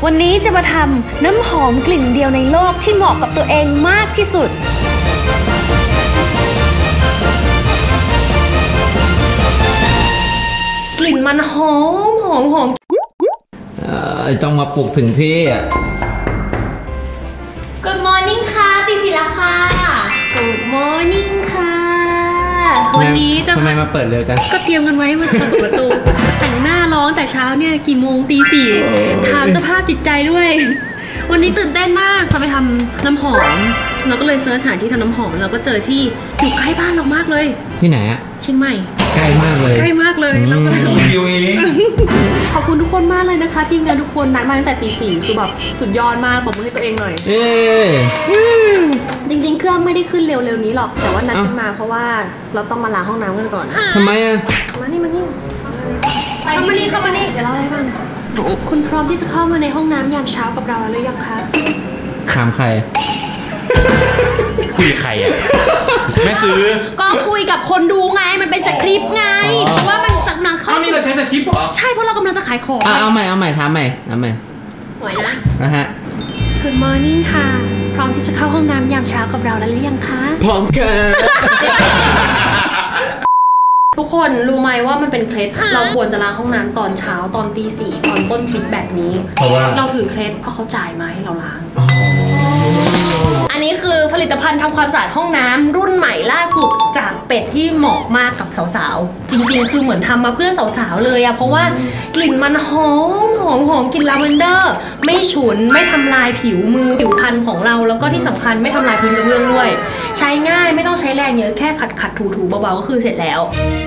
วันนี้จะมาทำน้ำหอมกลิ่นเดียวในโลกที่เหมาะกับตัวเองมากที่สุดกลิ่นมันหอมต้องมาปลุกถึงที่อ่ะ Good morning ค่ะตีศิลาค่ะ Good morning ค่ะวันนี้จะทำไมมาเปิดเร็วจังก็เตรียมกันไว้มาจะเปิดประตูแต่งหน้าร้องแต่เช้าเนี่ยกี่โมงตี 4ถามสภาพจิตใจด้วยวันนี้ตื่นเต้นมากจะไปทำน้ำหอมเราก็เลยเสิร์ชหาที่ทำน้ำหอมเราก็เจอที่อยู่ใกล้บ้านเรามากเลยที่ไหนอะเชียงใหม่ใกล้มากเลยเราก็อยู่เองขอบคุณทุกคนมากเลยนะคะทีมงานทุกคนนัดมาตั้งแต่ตี 4คือแบบสุดยอดมากตบมือให้ตัวเองหน่อยจริงๆเครื่องไม่ได้ขึ้นเร็วๆนี้หรอกแต่ว่านัดกันมาเพราะว่าเราต้องมาล้างห้องน้ำกันก่อนทำไมอะมานี่เข้ามานี่เดี๋ยวเล่าอะไรบ้างคุณพร้อมที่จะเข้ามาในห้องน้ำยามเช้ากับเราแล้วหรือยังคะถามใครคุยกับใครอ่ะแม่ซื้อก็คุยกับคนดูไงมันเป็นสคริปต์ไงเพราะว่ามันกำลังเข้านี่เราใช้สคริปต์เหรอใช่เพราะเรากำลังจะขายของเอาใหม่ถามใหม่หน่อยนะฮะ Good morning ค่ะพร้อมที่จะเข้าห้องน้ำยามเช้ากับเราแล้วหรือยังคะพร้อมค่ะทุกคนรู้ไหมว่ามันเป็นเคล็ดเราควรจะล้างห้องน้ำตอนเช้าตอนตี 4ตอนต้นคลิปแบบนี้เพราะว่าเราถือเคล็ดเพราะเขาจ่ายมาให้เราล้างอันนี้คือผลิตภัณฑ์ทำความสะอาดห้องน้ำรุ่นใหม่ล่าสุดจากเป็ดที่เหมาะมากกับสาวๆจริงๆคือเหมือนทำมาเพื่อสาวๆเลยอะเพราะว่ากลิ่นมันหอมกลิ่นลาเวนเดอร์ไม่ฉุนไม่ทำลายผิวพรรณของเราแล้วก็ที่สำคัญไม่ทำลายพื้นกระเบื้องด้วยใช้ง่ายไม่ต้องใช้แรงเยอะแค่ขัดถูเบาๆก็คือเสร็จแล้ว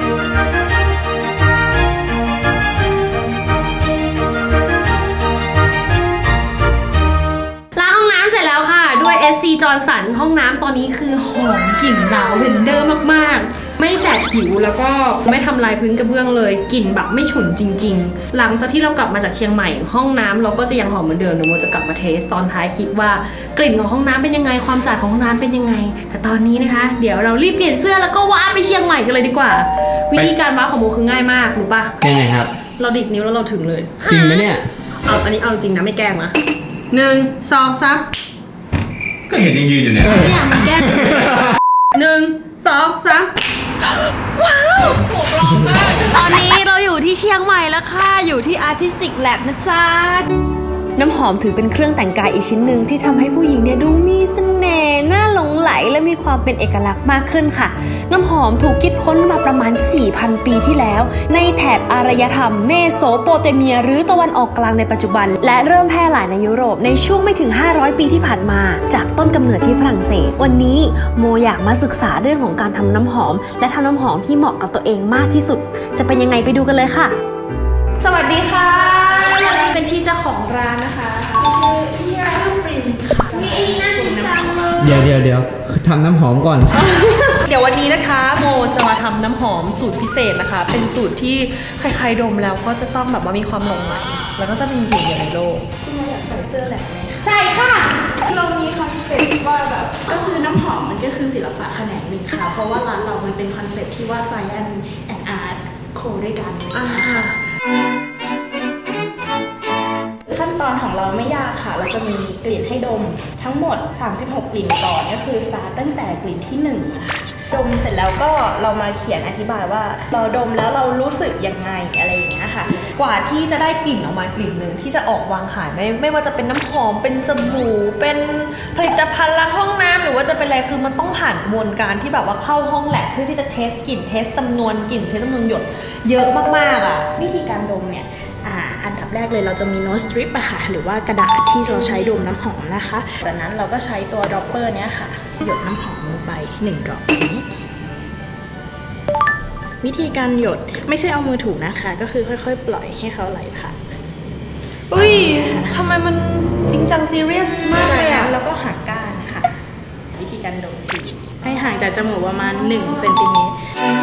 SC Johnson ห้องน้ำตอนนี้คือหอมกลิ่นลาเวนเดอร์มากๆไม่แสบผิวแล้วก็ไม่ทำลายพื้นกระเบื้องเลยกลิ่นแบบไม่ฉุนจริงๆหลังจากที่เรากลับมาจากเชียงใหม่ห้องน้ำเราก็จะยังหอมเหมือนเดิมเดี๋ยวโมจะกลับมาเทสตอนท้ายคลิปว่ากลิ่นของห้องน้ำเป็นยังไงความสะอาดของห้องน้ำเป็นยังไงแต่ตอนนี้นะคะเดี๋ยวเรารีบเปลี่ยนเสื้อแล้วก็ว้าไปเชียงใหม่กันเลยดีกว่าวิธีการว้าของโมคือง่ายมากรู้ปะยังไงครับเราดิดนิ้วแล้วเราถึงเลยจริงไหมเนี่ยอันนี้เอาจริงนะไม่แกล้งนะ1 2 3 ก็เห็นยังยืนอยู่เนี่ยไม่อยากมาแก้1 2 3ว้าวโหร้องมากตอนนี้เราอยู่ที่เชียงใหม่แล้วค่ะอยู่ที่ Artistic Lab นะจ๊ะน้ำหอมถือเป็นเครื่องแต่งกายอีกชิ้นหนึ่งที่ทำให้ผู้หญิงเนี่ยดูมีเสน่ห์น่าหลงไหลและมีความเป็นเอกลักษณ์มากขึ้นค่ะน้ำหอมถูกคิดค้นมาประมาณ 4,000 ปีที่แล้วในแถบอารยธรรมเมโสโปเตเมียหรือตะวันออกกลางในปัจจุบันและเริ่มแพร่หลายในยุโรปในช่วงไม่ถึง500 ปีที่ผ่านมาจากต้นกำเนิดที่ฝรั่งเศสวันนี้โมอยากมาศึกษาเรื่องของการทำน้ำหอมและทำน้ำหอมที่เหมาะกับตัวเองมากที่สุดจะเป็นยังไงไปดูกันเลยค่ะสวัสดีค่ะเป็นพี่เจ้าของร้านนะคะชื่อปรินมีอันนี้น่ากินจังเลยเดี๋ยวทำน้ำหอมก่อนเดี๋ยววันนี้นะคะโมจะมาทำน้ำหอมสูตรพิเศษนะคะเป็นสูตรที่ใครๆดมแล้วก็จะต้องแบบว่ามีความหลงใหลแล้วก็จะเป็นหนึ่งเดียวในโลกคุณอยากใส่เสื้อแบบไหนใช่ค่ะเรามีคอนเซ็ปต์ว่าแบบก็คือน้ำหอมมันก็คือศิลปะแขนงหนึ่งค่ะเพราะว่าร้านเรามันเป็นคอนเซ็ปต์ที่ว่า Science and Art โคด้วยกันขั้นตอนของเราไม่ยากค่ะเราจะมีกลิ่นให้ดมทั้งหมด36กลิ่นก่อนก็คือสตาร์ตตั้งแต่กลิ่นที่1นะคะดมเสร็จแล้วก็เรามาเขียนอธิบายว่าเราดมแล้วเรารู้สึกยังไงอะไรอย่างเงี้ยค่ะกว่าที่จะได้กลิ่นออกมากลิ่นหนึ่งที่จะออกวางขายไม่ว่าจะเป็นน้ำหอมเป็นสบู่เป็นผลิตภัณฑ์ล้างห้องน้ำหรือว่าจะเป็นอะไรคือมันต้องผ่านกระบวนการที่แบบว่าเข้าห้องแลบเพื่อที่จะเทสกลิ่นเทสจำนวนกลิ่นเทสจำนวนหยดเยอะมากๆอ่ะวิธีการดมเนี่ยอันดับแรกเลยเราจะมีโน้ตสตริปอะค่ะหรือว่ากระดาษที่เราใช้ดมน้ำหอมนะคะจากนั้นเราก็ใช้ตัวดรอปเปอร์เนี้ยค่ะหยดน้ำหอมลงไป1 ดรอปวิธีการหยดไม่ใช่เอามือถูนะคะก็คือค่อยๆปล่อยให้เขาไหลผ่านอุ้ยทำไมมันจริงจังซีเรียสมากเลยอะแล้วก็หักก้านค่ะวิธีการดมให้ห่างจากจมูกประมาณ1 เซนติเมตร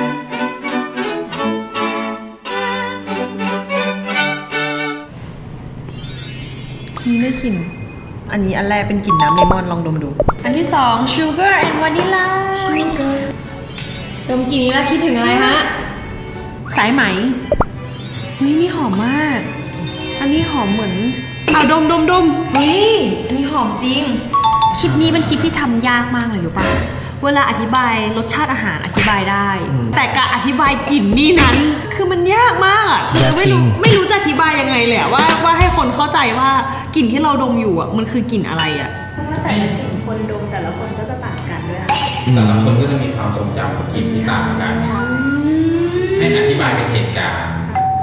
นี่ไม่กลิ่นอันนี้อันแรกเป็นกลิ่นน้ำเลมอนลองดมดูอันที่2 sugar and vanilla ดมกลิ่นนี้แล้วคิดถึงอะไรฮะสายไหมนี่หอมมากอันนี้หอมเหมือนดมเฮ้ย อันนี้หอมจริงคลิปนี้เป็นคลิปที่ทำยากมากเลยรู้ป่ะเวลาอธิบายรสชาติอาหารอธิบายได้ แต่การอธิบายกลิ่นนี่นั้นคือมันยากมากอ่ะคือไม่รู้จะอธิบายยังไงเลยว่าให้คนเข้าใจว่ากลิ่นที่เราดมอยู่อ่ะมันคือกลิ่นอะไรอ่ะเพราะว่าแต่ละกลิ่นคนดมแต่ละคนก็จะต่างกันด้วยค่ะแต่ละคนก็จะมีความทรงจำของกลิ่นที่ต่างกันให้อธิบายเป็นเหตุการณ์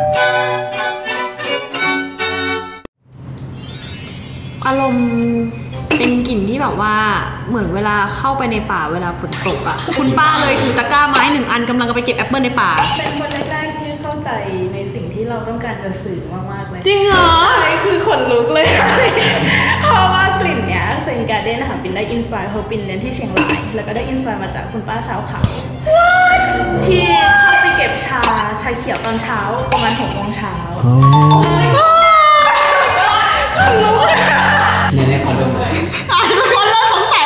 อารมณ์เป็นกลิ่นที่แบบว่าเหมือนเวลาเข้าไปในป่าเวลาฝนตกอ่ะคุณป้าเลยถือตะกร้าไม้1 อันกำลังจะไปเก็บแอปเปิลในป่าเป็นคนแรกๆที่เข้าใจในสิ่งที่เราต้องการจะสื่อมากๆเลยจริงเหรอใช่คือขนลุกเลยเพราะว่ากลิ่นเนี้ยเซนการ์เด้นนะคะปินได้อินสปายเพราะปินเรียนที่เชียงรายแล้วก็ได้อินสปายมาจากคุณป้าชาวเขาที่เข้าไปเก็บชาเขียวตอนเช้าประมาณ6 โมงเช้าเนี่ยขอดมเลยทุกคนเริ่มสงสัย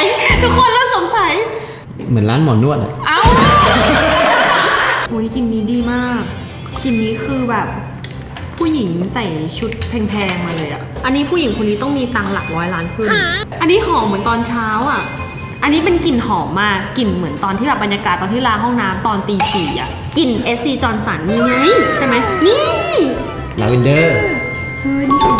เหมือนร้านหมอนวดอ่ะเอ้าโอ้ยกลิ่นนี้ดีมากกลิ่นนี้คือแบบผู้หญิงใส่ชุดแพงๆมาเลยอ่ะอันนี้ผู้หญิงคนนี้ต้องมีตังค์หลัก100 ล้านขึ้นอันนี้หอมเหมือนตอนเช้าอ่ะอันนี้เป็นกลิ่นหอมมากกลิ่นเหมือนตอนที่แบบบรรยากาศตอนที่ล้างห้องน้ำตอนตี 4อ่ะกลิ่น SC Johnson นี่ไงใช่ไหมนี่ลาเวนเดอร์นี่หอม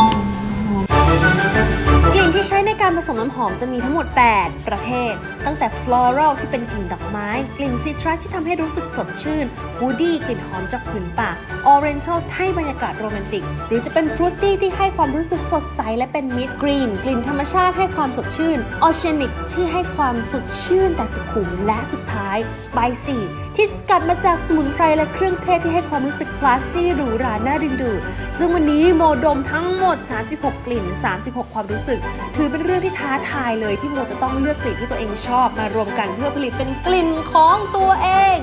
กลิ่นที่ใช้ในการผสมน้ำหอมจะมีทั้งหมด8 ประเภทตั้งแต่ floral ที่เป็นกลิ่นดอกไม้กลิ่น citrus ที่ทำให้รู้สึกสดชื่น woody กลิ่นหอมจากผืนป่า oriental ให้บรรยากาศโรแมนติกหรือจะเป็น fruity ที่ให้ความรู้สึกสดใสและเป็น mid green กลิ่นธรรมชาติให้ความสดชื่น oceanic ที่ให้ความสดชื่นแต่สุขุมและสุดท้าย spicy ที่สกัดมาจากสมุนไพรและเครื่องเทศที่ให้ความรู้สึก classy หรูหราน่าดึงดูดซึ่งวันนี้โมดมทั้งหมด36 กลิ่น36 ความรู้สึกถือเป็นเรื่องที่ท้าทายเลยที่โมจะต้องเลือกกลิ่นที่ตัวเองชอบมารวมกันเพื่อผลิตเป็นกลิ่นของตัวเอง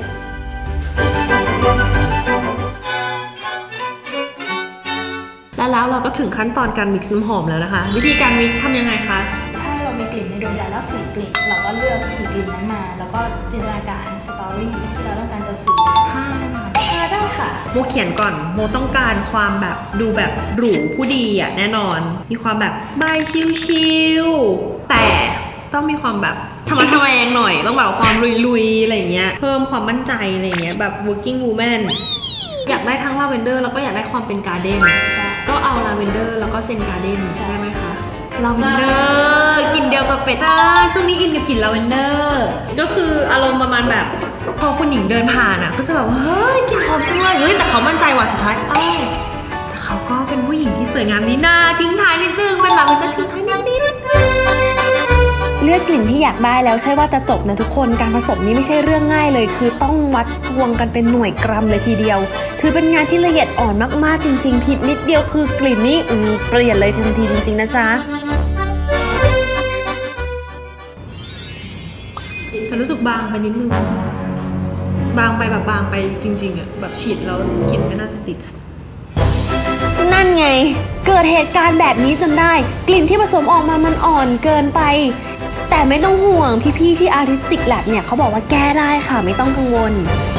แล้วเราก็ถึงขั้นตอนการมิกซ์น้ำหอมแล้วนะคะวิธีการมิกซ์ทำยังไงคะถ้าเรามีกลิ่นในดวงใจแล้ว4 กลิ่นเราก็เลือก4 กลิ่นนั้นมาแล้วก็จินตนาการสตอรี่ที่เราต้องการจะสื่อได้ค่ะโมเขียนก่อนโมต้องการความแบบดูแบบหรูผู้ดีอ่ะแน่นอนมีความแบบสบายชิลๆแต่ต้องมีความแบบทำแมงหน่อยต้องแบบความลุยๆอะไรเงี้ยเพิ่มความมั่นใจอะไรเงี้ยแบบ working woman อยากได้ทั้งลาเวนเดอร์แล้วก็อยากได้ความเป็นการ์เด้นก็เอาลาเวนเดอร์แล้วก็เซนการ์เด้นได้ไหมคะลาเวนเดอร์กลิ่นเดียวกับเป็ดช่วงนี้อินกับกลิ่นลาเวนเดอร์ก็คืออารมณ์ประมาณแบบพอคุณหญิงเดินผ่านอ่ะก็จะแบบเฮ้ยกลิ่นหอมจังเลยเฮ้ยแต่เขามั่นใจว่าสุดท้ายแต่เขาก็เป็นผู้หญิงที่สวยงามนี่นาทิ้งท้ายนิดนึงเป็นลาเวนเดอร์ทิ้งท้ายนิดเลือกกลิ่นที่อยากได้แล้วใช่ว่าจะจบนะทุกคนการผสมนี้ไม่ใช่เรื่องง่ายเลยคือต้องวัดตวงกันเป็นหน่วยกรัมเลยทีเดียวถือเป็นงานที่ละเอียดอ่อนมากๆจริงๆผิดนิดเดียวคือกลิ่นนี้เปลี่ยนเลยทันทีจริงๆนะจ๊ะแต่รู้สึกบางไปนิดนึงบางไปแบบบางไปจริงๆอ่ะแบบฉีดแล้วกลิ่นไม่น่าจะติดนั่นไงเกิดเหตุการณ์แบบนี้จนได้กลิ่นที่ผสมออกมามันอ่อนเกินไปแต่ไม่ต้องห่วงพี่ๆที่ Artistic Lab เนี่ยเขาบอกว่าแก้ได้ค่ะไม่ต้องกังวล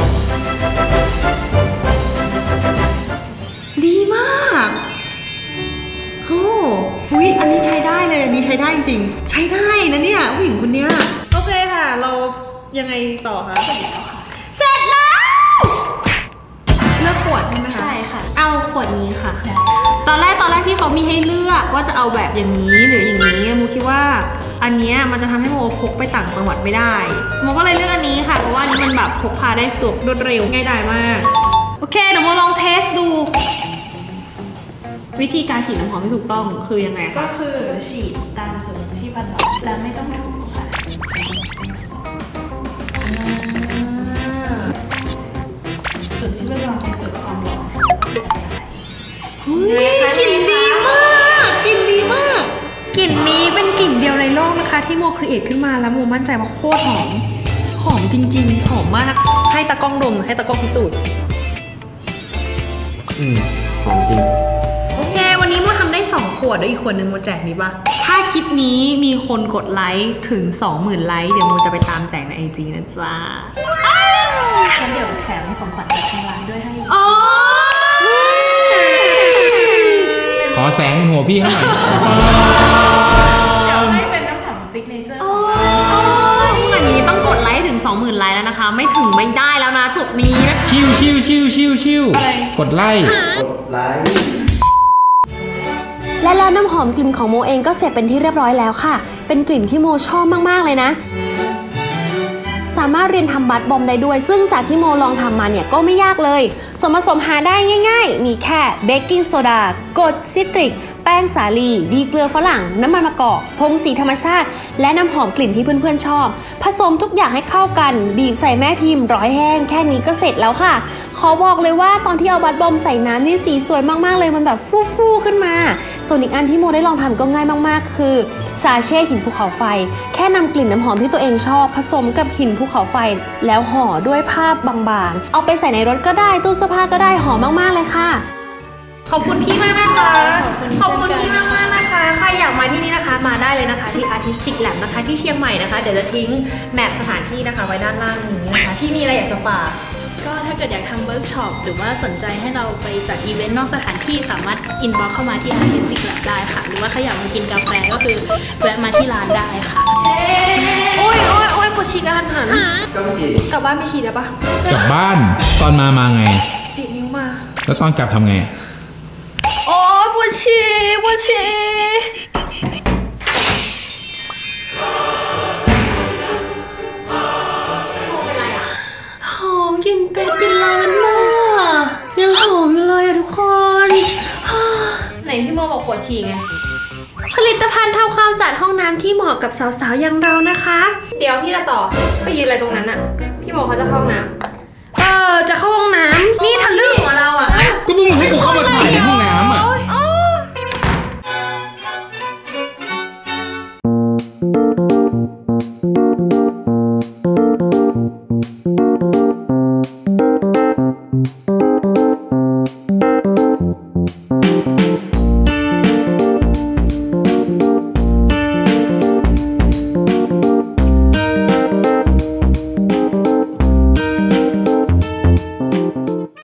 ดีมากโอ้หุยอันนี้ใช้ได้เลยอันนี้ใช้ได้จริงใช้ได้นะเนี่ยผู้หญิงคนเนี้ยโอเคค่ะเรายังไงต่อคะเสร็จแล้วค่ะเสร็จแล้วเลือกขวดใช่ไหมคะใช่ค่ะเอาขวดนี้ค่ะตอนแรกพี่เขามีให้เลือกว่าจะเอาแบบอย่างนี้หรืออย่างนี้โมคิดว่าอันนี้มันจะทำให้โมพกไปต่างจังหวัดไม่ได้โมก็เลยเลือกอันนี้ค่ะเพราะว่าอันนี้มันแบบพกพาได้สะดวกรวดเร็วง่ายดายมากโอเคเดี๋ยวโมลองเทสดูวิธีการฉีดน้ำหอมที่ถูกต้องคือยังไงคะก็คือฉีดตามจุดที่ผสมแล้วไม่ต้องถูค่ะจุดที่ผสมเป็นจุดความร้อนกลิ่นดีมากกลิ่นดีมากกลิ่นนี้เป็นกลิ่นเดียวในโลกนะคะที่โมครีเอทขึ้นมาแล้วโมมั่นใจว่าโคตรหอมจริงๆหอมมากให้ตากล้องดมให้ตากล้องพิสูจน์หอมจริงโอเควันนี้โมทำได้2 ขวดด้วยอีกขวดนึงโมแจกนี้ปะถ้าคลิปนี้มีคนกดไลค์ถึง 20,000 ไลค์เดี๋ยวโมจะไปตามแจกใน IG นะจ๊ะงั้นเดี๋ยวแถมของขวัญจากทางร้านด้วยให้ขอแสงหัวพี่เขาหน่อยเดี๋ยวให้เป็นน้ำหอมซิกเนเจอร์โอ้ยอย่างนี้ต้องกดไลค์ถึง 20,000 ไลค์แล้วนะคะ ไม่ถึงไม่ได้แล้วนะจุดนี้นะคะชิวกดไล่และแล้วน้ำหอมกลิ่นของโมเองก็เสร็จเป็นที่เรียบร้อยแล้วค่ะ เป็นกลิ่นที่โมชอบมากๆเลยนะ สามารถเรียนทำบัตบอมได้ด้วย ซึ่งจากที่โมลองทำมาเนี่ยก็ไม่ยากเลยส่วนผสมหาได้ง่ายๆมีแค่เบกกิ้งโซดากรดซิตริกแป้งสาลีดีเกลือฝรั่งน้ำมันมะกอกผงสีธรรมชาติและน้ำหอมกลิ่นที่เพื่อนๆชอบผสมทุกอย่างให้เข้ากันบีบใส่แม่พิมพ์ร้อยแห้งแค่นี้ก็เสร็จแล้วค่ะขอบอกเลยว่าตอนที่เอาบัตบอมใส่น้ำนี่สีสวยมากๆเลยมันแบบฟู่ๆขึ้นมาส่วนอีกอันที่โมได้ลองทำก็ง่ายมากๆคือซาเช่หินภูเขาไฟแค่นำกลิ่นน้ำหอมที่ตัวเองชอบผสมกับหินภูเขาไฟแล้วห่อด้วยผ้าบางๆเอาไปใส่ในรถก็ได้ตู้เสื้อผ้าก็ได้หอมมากๆเลยค่ะขอบคุณพี่มากนะคะขอบคุณพี่มากๆนะคะใครอยากมาที่นี่นะคะมาได้เลยนะคะที่ Artistic Lab นะคะที่เชียงใหม่นะคะเดี๋ยวจะทิ้งแมปสถานที่นะคะไว้ด้านล่างนี้นะคะที่มีอะไรอยากจะฝากก็ถ้าเกิดอยากทำเวิร์กช็อปหรือว่าสนใจให้เราไปจัดอีเวนต์นอกสถานที่สามารถอินบ็อกเข้ามาที่ Artistic Lab ได้ค่ะหรือว่าใครอยากมากินกาแฟก็คือแวะมาที่ร้านได้ค่ะโอ้ยปวดฉี่กระทันหันกลับบ้านไม่ฉี่ได้ปะกลับบ้านตอนมาไงติดนิ้วมาแล้วตอนกลับทำไงโอ้ยปวดฉี่โมเป็นไรอะหอมกลิ่นเป็ดกลิ่นลาเวนเดอร์ยังหอมอยู่เลยอะทุกคนไหนพี่โมบอกปวดฉี่ไงผลิตภัณฑ์ทำความสะอาดห้องน้ำที่เหมาะกับสาวๆอย่างเรานะคะเดี๋ยวพี่จะต่อไปยืนอะไรตรงนั้นอะพี่โมเขาจะเข้าห้องน้ำจะเข้าห้องน้ำนี่ทะลึ่งของเราอ่ะก็มึงให้กูเข้ามาถ่ายในห้องน้ำอ่ะ